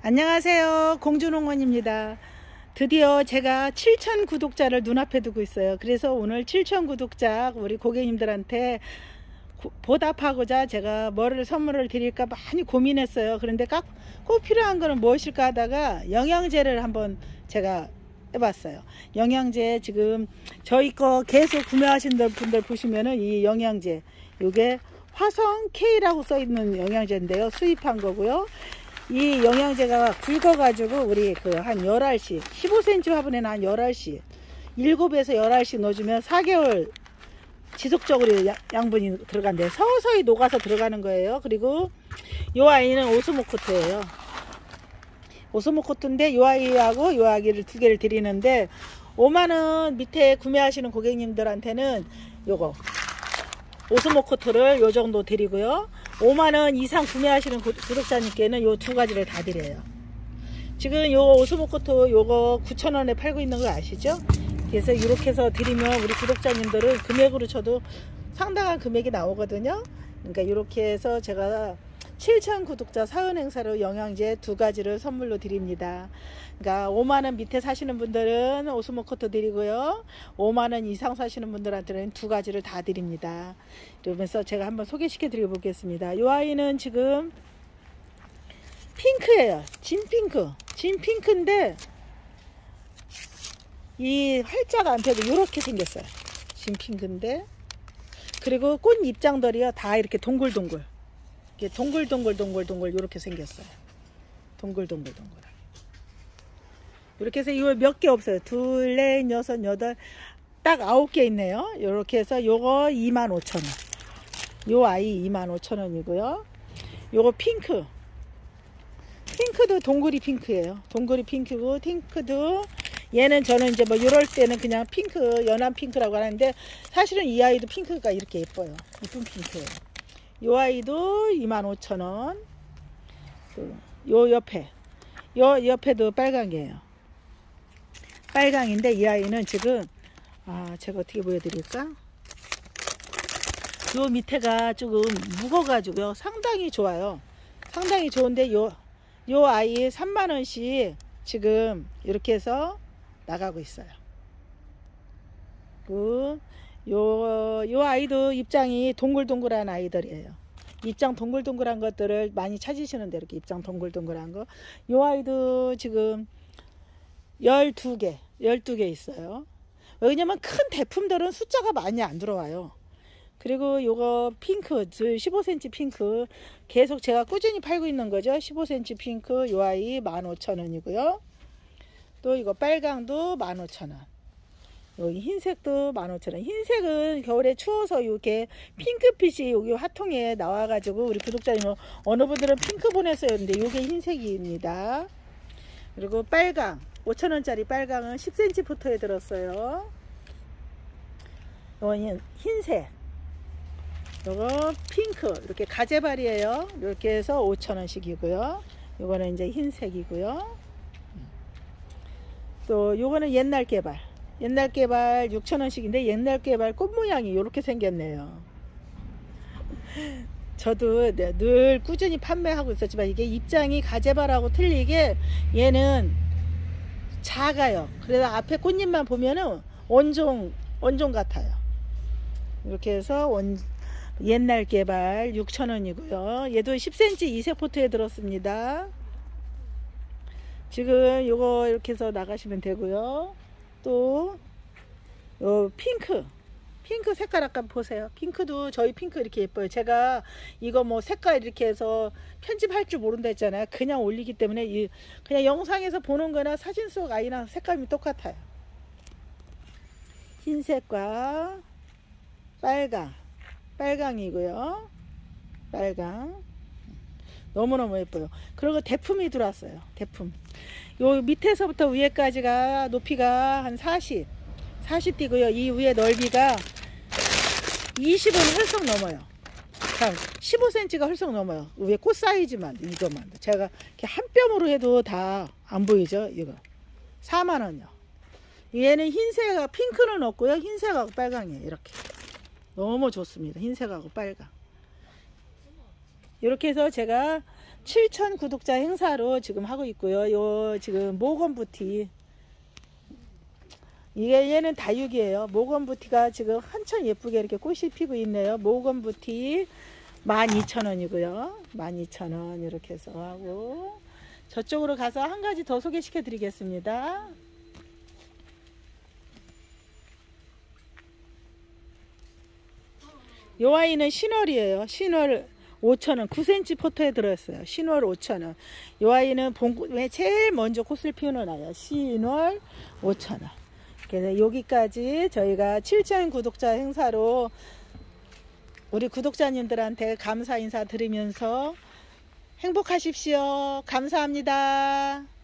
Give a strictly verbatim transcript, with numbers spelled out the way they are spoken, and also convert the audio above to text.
안녕하세요, 공주농원입니다. 드디어 제가 칠천 구독자를 눈앞에 두고 있어요. 그래서 오늘 칠천 구독자 우리 고객님들한테 보답하고자 제가 뭐를 선물을 드릴까 많이 고민했어요. 그런데 꼭 필요한 거는 무엇일까 하다가 영양제를 한번 제가 해봤어요. 영양제 지금 저희 거 계속 구매하신 분들 보시면은 이 영양제, 이게 화성 K라고 써 있는 영양제인데요, 수입한 거고요. 이 영양제가 굵어 가지고 우리 그 한 열 알씩 십오 센티미터 화분에는 한 열 알씩 일곱에서 열 알씩 넣어주면 사 개월 지속적으로 양분이 들어간대요. 서서히 녹아서 들어가는 거예요. 그리고 이 아이는 오스모코토예요. 오스모코토인데 이 아이하고 이 아이를 두 개를 드리는데 오만 원 밑에 구매하시는 고객님들한테는 요거 오스모코토를 요 정도 드리고요. 오만 원 이상 구매하시는 구독자님께는 요 두 가지를 다 드려요. 지금 요 오스모코토 요거 구천 원에 팔고 있는 거 아시죠? 그래서 이렇게 해서 드리면 우리 구독자님들은 금액으로 쳐도 상당한 금액이 나오거든요. 그러니까 이렇게 해서 제가 칠천 구독자 사은 행사로 영양제 두 가지를 선물로 드립니다. 그러니까 오만 원 밑에 사시는 분들은 오스모코토 드리고요. 오만 원 이상 사시는 분들한테는 두 가지를 다 드립니다. 그러면서 제가 한번 소개시켜 드려 보겠습니다. 이 아이는 지금 핑크예요. 진핑크. 진핑크인데 이 활자가 안 펴도 이렇게 생겼어요. 진핑크인데 그리고 꽃 입장들이요 다 이렇게 동글동글 이렇게 동글동글 동글동글 이렇게 생겼어요. 동글동글동글 이렇게 해서 이거 몇 개 없어요. 둘, 넷, 여섯, 여덟, 딱 아홉 개 있네요. 이렇게 해서 요거 이만 오천 원. 요 아이 이만 오천 원이고요. 요거 핑크. 핑크도 동그리 핑크예요. 동그리 핑크고 핑크도 얘는 저는 이제 뭐 이럴 때는 그냥 핑크, 연한 핑크라고 하는데 사실은 이 아이도 핑크가 이렇게 예뻐요. 이쁜 핑크예요. 요 아이도 이만 오천 원. 요 옆에 요 옆에도 빨강이에요. 빨강인데 이 아이는 지금 아 제가 어떻게 보여드릴까? 요 밑에가 조금 무거 가지고요 상당히 좋아요. 상당히 좋은데 요 요 아이 삼만 원씩 지금 이렇게 해서 나가고 있어요. 그 요, 요 아이도 입장이 동글동글한 아이들이에요. 입장 동글동글한 것들을 많이 찾으시는데 이렇게 입장 동글동글한 거. 요 아이도 지금 열두 개, 열두 개 있어요. 왜냐면 큰 대품들은 숫자가 많이 안 들어와요. 그리고 요거 핑크, 십오 센티미터 핑크 계속 제가 꾸준히 팔고 있는 거죠. 십오 센티미터 핑크 요 아이 만 오천 원이고요. 또 이거 빨강도 만 오천 원. 여기 흰색도 만 오천 원. 흰색은 겨울에 추워서 이렇게 핑크빛이 여기 화통에 나와가지고 우리 구독자님 어느 분들은 핑크 보냈어요. 근데 이게 흰색입니다. 그리고 빨강 오천 원짜리 빨강은 십 센티미터 포토에 들었어요. 이건 흰색. 요거 핑크 이렇게 가재발이에요. 이렇게 해서 오천 원씩이고요. 요거는 이제 흰색이고요. 또 요거는 옛날 개발. 옛날 개발 육천 원씩인데 옛날 개발 꽃 모양이 이렇게 생겼네요. 저도 늘 꾸준히 판매하고 있었지만 이게 입장이 가재발하고 틀리게 얘는 작아요. 그래서 앞에 꽃잎만 보면은 원종 원종 같아요. 이렇게 해서 원 옛날 개발 육천 원이고요. 얘도 십 센티미터 이색 포트에 들었습니다. 지금 요거 이렇게 해서 나가시면 되고요. 또 요 핑크 핑크 색깔 아까 보세요. 핑크도 저희 핑크 이렇게 예뻐요. 제가 이거 뭐 색깔 이렇게 해서 편집할 줄 모른다 했잖아요. 그냥 올리기 때문에 이 그냥 영상에서 보는 거나 사진 속 아이랑 색감이 똑같아요. 흰색과 빨강 빨강이고요. 빨강 너무너무 예뻐요. 그리고 대품이 들어왔어요. 대품 요 밑에서부터 위에까지가 높이가 한 사십 사십 띠고요. 이 위에 넓이가 이십은 헐썩 넘어요. 십오 센티미터가 헐썩 넘어요. 위에 꽃 사이즈만 이거만 제가 이렇게 한 뼘으로 해도 다 안 보이죠. 이거 사만 원이요. 얘는 흰색 핑크는 없고요. 흰색하고 빨강이에요. 이렇게 너무 좋습니다. 흰색하고 빨강 이렇게 해서 제가 칠천 구독자 행사로 지금 하고 있고요. 요 지금 모건부티, 이게 얘는 다육이에요. 모건부티가 지금 한참 예쁘게 이렇게 꽃이 피고 있네요. 모건부티 만 이천 원이고요. 만 이천 원 이렇게 해서 하고, 저쪽으로 가서 한 가지 더 소개시켜 드리겠습니다. 요 아이는 신월이에요. 신월 오천 원, 구 센티미터 포토에 들어있어요. 신월 오천 원. 요 아이는 봄에 제일 먼저 꽃을 피우는 아이예요. 신월 오천 원. 그래서 여기까지 저희가 칠천 구독자 행사로 우리 구독자님들한테 감사 인사 드리면서 행복하십시오. 감사합니다.